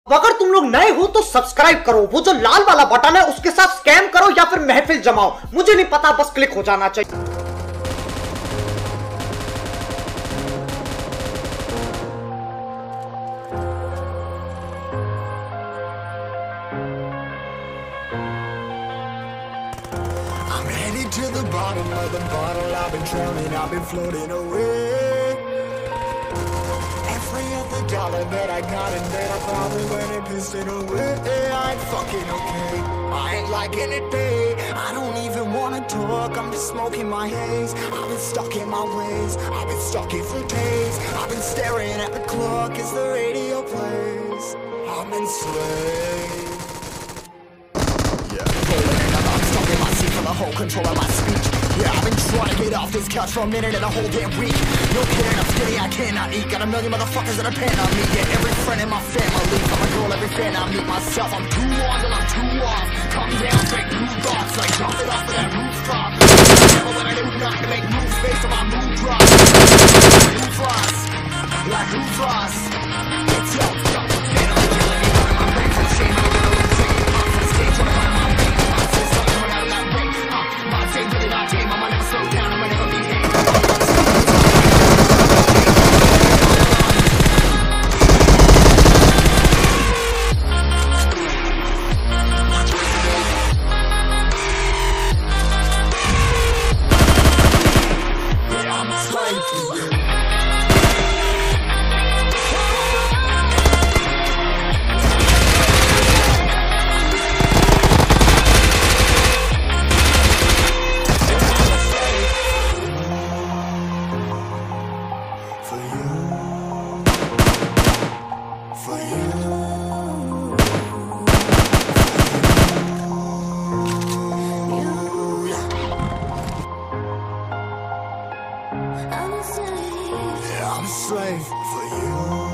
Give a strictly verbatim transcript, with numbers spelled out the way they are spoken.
अगर तुम लोग नए हो तो सब्सक्राइब करो, वो जो लाल वाला बटन है उसके साथ स्कैम करो या फिर महफिल जमाओ, मुझे नहीं पता, बस क्लिक हो जाना चाहिए। I'm headed to the bottom of the bottle. I've been drowning, I've been floating away. Every other dollar that I got and then I probably went and pissed it away. I ain't fucking okay, I ain't liking it, babe. I don't even wanna talk, I'm just smoking my haze. I've been stuck in my ways, I've been stuck here for days. I've been staring at the clock as the radio plays. I'm enslaved. Yeah, rolling in and I'm stuck in my seat for the whole control of my speech. Yeah, I've been trying to get off this couch for a minute and a whole damn week. No kidding, I'm skinny, I cannot eat. Got a million motherfuckers that depend on me. Yeah, every friend in my family. I'm a girl, every fan I meet myself. I'm too on till I'm too off. Come down, take new thoughts, like drop it off of that rooftop. Never when I do not to make moves based on my mood drop. Who's lost? Like who's lost? It's your stuff. And I'm killing me out of my brain for shame. I'm gonna lose it. I'm for the stage, trying to find my pain. I'm still something right out of that rain. Uh, my team really not game. I'ma never slow down, I'ma never be hate. I'm a slave for you.